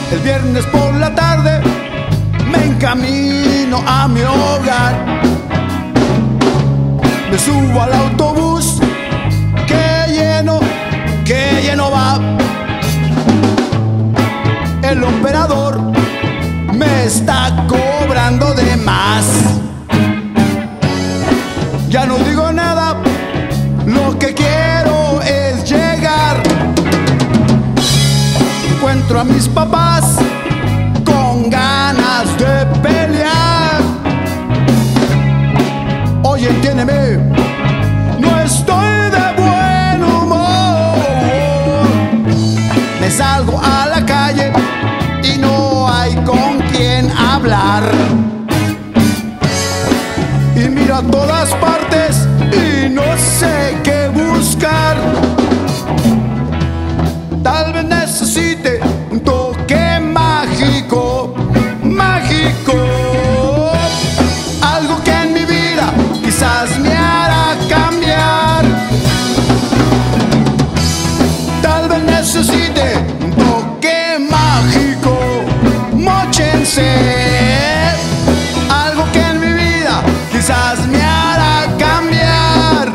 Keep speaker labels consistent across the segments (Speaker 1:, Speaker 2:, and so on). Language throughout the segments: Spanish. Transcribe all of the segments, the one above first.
Speaker 1: El viernes por la tarde me encamino a mi hogar. Me subo al autobús que lleno va. El operador me está cobrando de más. Ya no digo nada, lo que quiero es llegar. Encuentro a mis papás con ganas de pelear. Oye, entiéndeme, no estoy de buen humor. Me salgo a la calle y no hay con quien hablar. Y miro a todas partes y no sé qué buscar. Tal vez necesite un toque mágico, mágico. Algo que en mi vida quizás me hará cambiar. Tal vez necesite un toque mágico, móchense. Algo que en mi vida quizás me hará cambiar.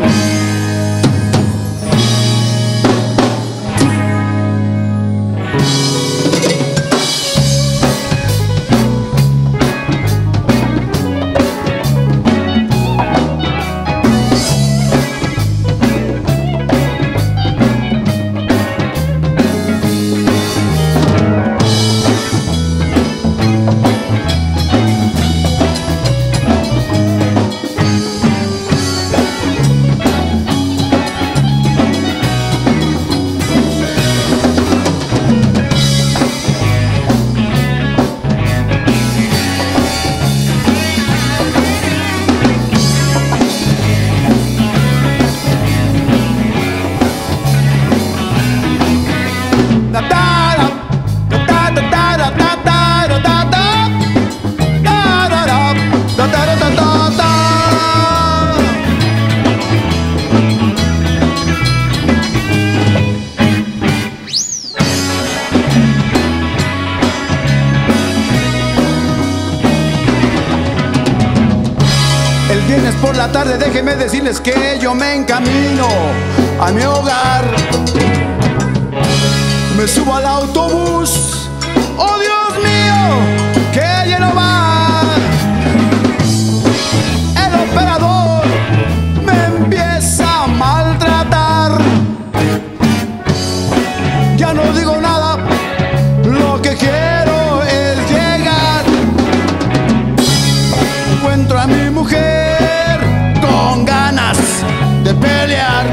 Speaker 1: El viernes por la tarde déjenme decirles que yo me encamino a mi hogar. Me subo al autobús, oh Dios mío, que lleno va. El operador me empieza a maltratar. Ya no digo nada, lo que quiero es llegar. Encuentro a mi mujer con ganas de pelear.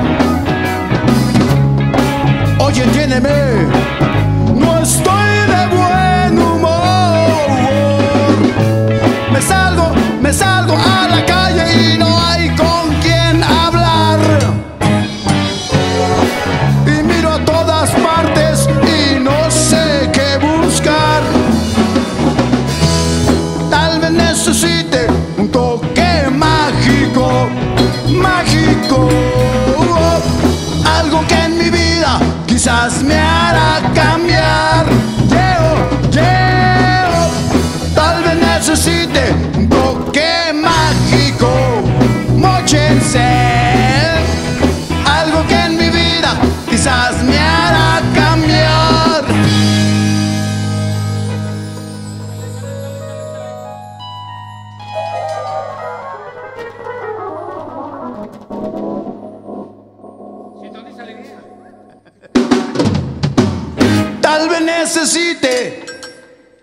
Speaker 1: Oye, entiéndeme, no estoy de buen humor. Me salgo a la calle y no hay con quien hablar. Y miro a todas partes y no sé qué buscar. Tal vez necesite un toque mágico, mágico. Algo que en mi vida quizás me hará cambiar. Tal vez necesite un toque mágico, móchense. Algo que en mi vida quizás me hará cambiar. Tal vez necesite